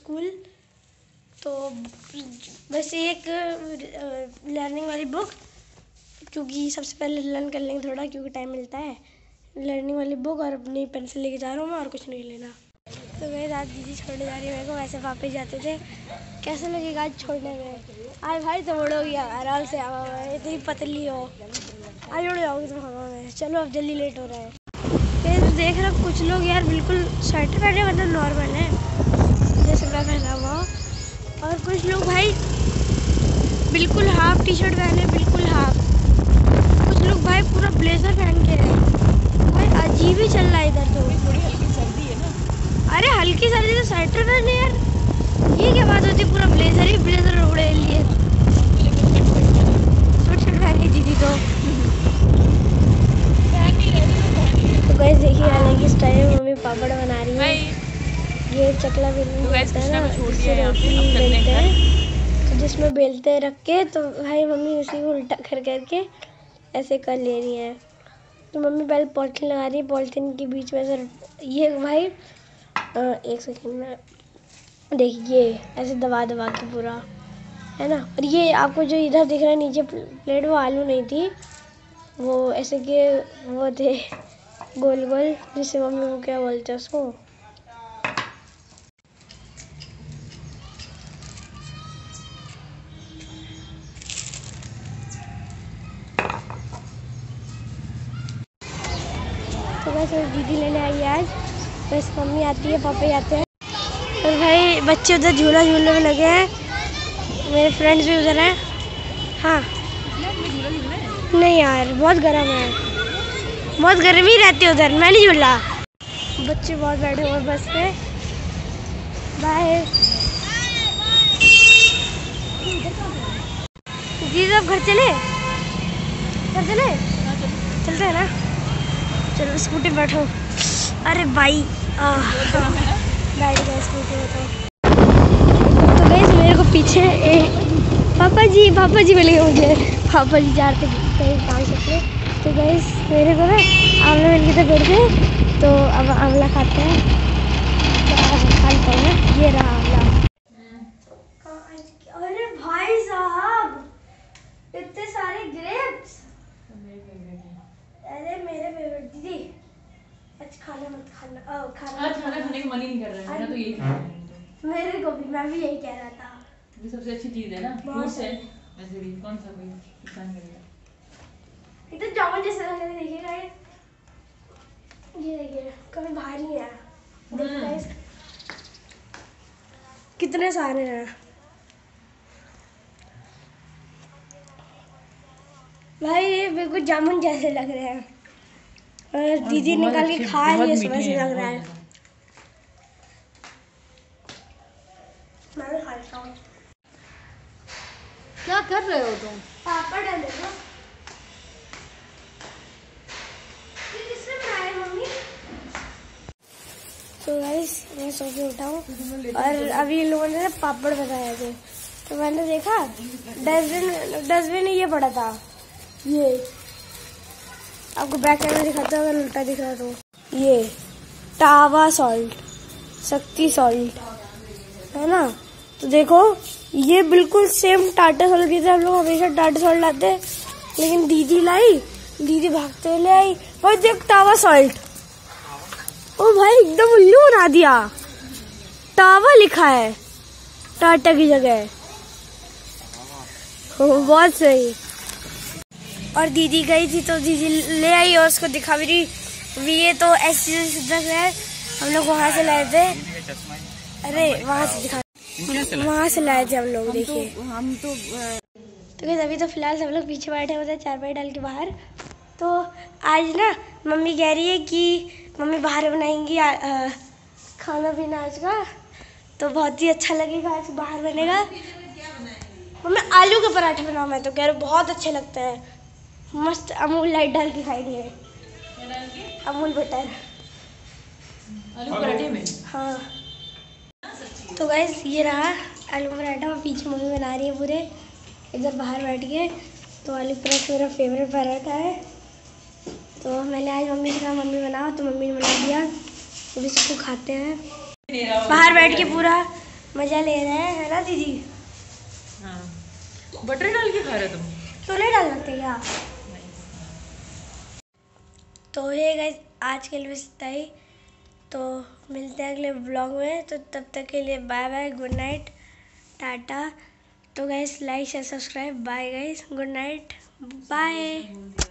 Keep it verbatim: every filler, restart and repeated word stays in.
School. तो बस एक लर्निंग वाली बुक, क्योंकि सबसे पहले लर्न कर लेंगे थोड़ा, क्योंकि टाइम मिलता है। लर्निंग वाली बुक और अपनी पेंसिल लेके जा रहा हूँ मैं, और कुछ नहीं लेना। तो वही आज दीदी छोड़ने जा रही है मेरे को। वैसे वापस जाते थे। कैसे लगेगा आज छोड़ने में? आज भाई तो उड़ो गया आराम से, हवा में इतनी पतली हो, आज उड़ जाओगे तुम हवा में। चलो अब जल्दी लेट हो रहा है। फिर देख रहा कुछ लोग यार बिल्कुल स्वेटर पहने, मतलब नॉर्मल है जैसे मैं पहना हुआ, और कुछ लोग भाई बिल्कुल हाफ टी शर्ट पहने, बिल्कुल हाफ। कुछ लोग भाई पूरा ब्लेजर पहन के है। भाई अजीब ही चल रहा है इधर तो। थोड़ी हल्की सर्दी है ना। अरे हल्की सर्दी तो स्वेटर पहने यार, ये क्या बात होती है? पूरा ब्लेजर ही ब्लेजर उड़े लिए, शर्ट शर्ट पहन के दीदी तो तो गाइस देखिए, हालांकि इस टाइम मम्मी पापड़ बना रही है। ये चकला बेलना होता है ना, जिससे रोटी बेलते हैं, तो जिसमें बेलते हैं रख के, तो भाई मम्मी उसी को उल्टा कर करके ऐसे कर ले रही है। तो मम्मी पहले पॉलिथीन लगा रही है, पॉलिथीन के बीच में से ये भाई आ, एक सेकंड में देखिए ऐसे दबा दबा के पूरा, है ना। और ये आपको जो इधर दिख रहा है नीचे प्लेट, वो आलू नहीं थी, वो ऐसे के वो थे गोल गोल, जिसे मम्मी को क्या बोलते हैं उसको, तो बस दीदी लेने आई आज। बस मम्मी आती है, पापा आते हैं, और भाई बच्चे उधर झूला झूलने में लगे हैं। मेरे फ्रेंड्स भी उधर हैं। हाँ नहीं यार, बहुत गर्म है, बहुत गर्मी रहती है उधर, मैं नहीं झूला। बच्चे बहुत बैठे हुए बस पे। बाय दीदी, अब घर चले, घर चले चलते हैं ना। चलो स्कूटी बैठो। अरे भाई बैठ गया स्कूटी में। तो तो गाइस मेरे को पीछे ए, पापा जी पापा जी मिल गए मुझे। पापा जी जा रहे थे कहीं काम करते। तो गाइस मेरे को ना आंवला मिल गया था पेड़ पे, तो अब आंवला खाते हैं। तो खा लेते हैं ना, ये रहा आंवला। अरे भाई साहब इतने सारे ग्रेप्स। अरे मेरे फेवरेट दीदी, आज खाना मत खाना। ओ, खाना आज खाना खाने का मन ही नहीं कर रहा है, मेरा तो यही खाना है। मेरे को भी, मैं भी यही कह रहा था। ये सबसे अच्छी चीज है ना, फ्रूट्स है। वैसे भी कौन सा कोई नुकसान करेगा। ये तो जामुन जैसा लग रहा है, देखिएगा ये ये देखिए कभी भारी है। देखिए गाइस कितने सारे हैं भाई, ये बिल्कुल जामुन जैसे लग रहे हैं। और दीदी निकाल के खा रही है, सुबह से लग रहा है। मैं भी खा लेता हूँ। क्या कर रहे हो तुम? पापड़ डाल दो। किसने बनाया मम्मी? तो गाइस मैं सो के उठा हूँ, और अभी इन लोगों ने पापड़ बनाए थे। तो मैंने देखा डस्टबिन डस्टबिन ये पड़ा था। ये आपको बैक कैमरा दिखाता हूँ, अगर उल्टा दिख रहा तो ये टावा सॉल्ट, शक्ति सॉल्ट, है ना। तो देखो ये बिल्कुल सेम टाटा सॉल्ट की तरह। हम लोग हमेशा टाटा सॉल्ट लाते हैं, लेकिन दीदी लाई, दीदी भागते हुए ले आई। और देख टावा सॉल्ट, ओ भाई एकदम उल्लू बना दिया। टावा लिखा है टाटा की जगह, बहुत सही। और दीदी गई थी तो दीदी ले आई और उसको दिखा भी रही। ये तो ऐसे है, हम लोग वहाँ से लाए थे। अरे वहाँ से दिखा, वहाँ से लाए थे हम लोग। देखिए हम तो तो अभी तो फिलहाल सब लोग पीछे बैठे हुए थे चारपाई डाल के बाहर। तो आज ना मम्मी कह रही है कि मम्मी बाहर बनाएंगी आ, आ, खाना पीना आज का, तो बहुत ही अच्छा लगेगा। आज बाहर बनेगा। मम्मी आलू के पराठे बनाओ, मैं तो कह रही हूँ बहुत अच्छे लगते हैं, मस्त अमूल लाइट डाल के खाएंगे। अमूल बटर आलू पराठे में। हाँ तो गाइस ये रहा आलू पराठा, और पीछे मम्मी बना रही है पूरे इधर बाहर बैठ के। तो आलू पराठा मेरा फेवरेट पराठा है। तो मैंने आज मम्मी से कहा मम्मी बनाओ, तो मम्मी ने बना दिया। अब इसको खाते हैं बाहर बैठ के पूरा मजा ले रहे हैं, है ना दीदी? हाँ बटर डाल के खा रहे हो तुम? तो नहीं डाल सकते क्या? तो ये गाइस आज के लिए बस इतना ही। तो मिलते हैं अगले ब्लॉग में, तो तब तक के लिए bye bye, good night, tata. तो guys like share subscribe, bye guys, good night, bye.